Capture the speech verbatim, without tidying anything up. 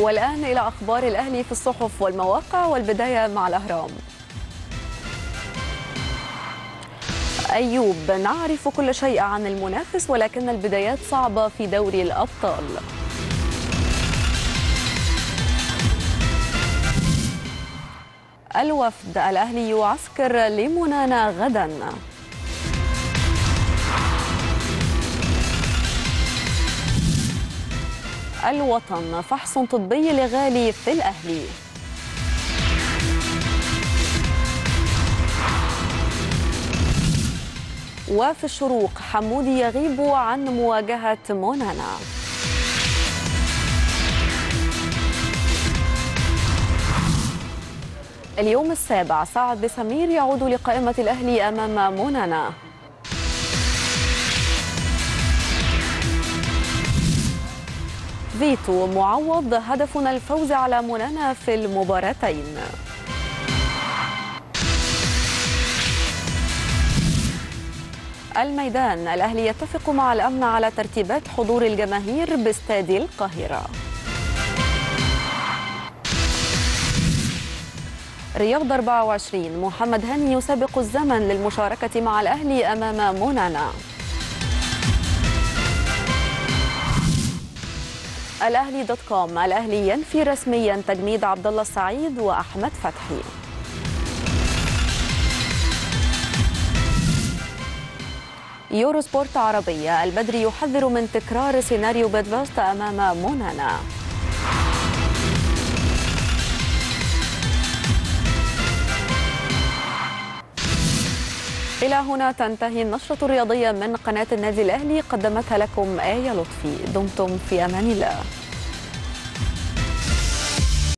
والآن إلى أخبار الأهلي في الصحف والمواقع، والبداية مع الأهرام. أيوب: نعرف كل شيء عن المنافس ولكن البدايات صعبة في دوري الأبطال. الوفد: الأهلي يعسكر لمنانا غدا. الوطن: فحص طبي لغالي في الأهلي. وفي الشروق: حمودي يغيب عن مواجهة مونانا. اليوم السابع: سعد بسمير يعود لقائمة الأهلي أمام مونانا. فيتو: معوض هدفنا الفوز على مونانا في المباراتين. الميدان: الأهلي يتفق مع الأمن على ترتيبات حضور الجماهير باستاد القاهرة. رياض أربعة وعشرين: محمد هاني يسابق الزمن للمشاركة مع الأهلي أمام مونانا. الأهلي دوت كوم: الأهلي ينفي رسميا تجميد عبد الله السعيد وأحمد فتحي. يورو سبورت عربية: البدري يحذر من تكرار سيناريو بيدفاست أمام مونانا. إلى هنا تنتهي النشرة الرياضية من قناة النادي الأهلي، قدمتها لكم آية لطفي. دمتم في أمان الله.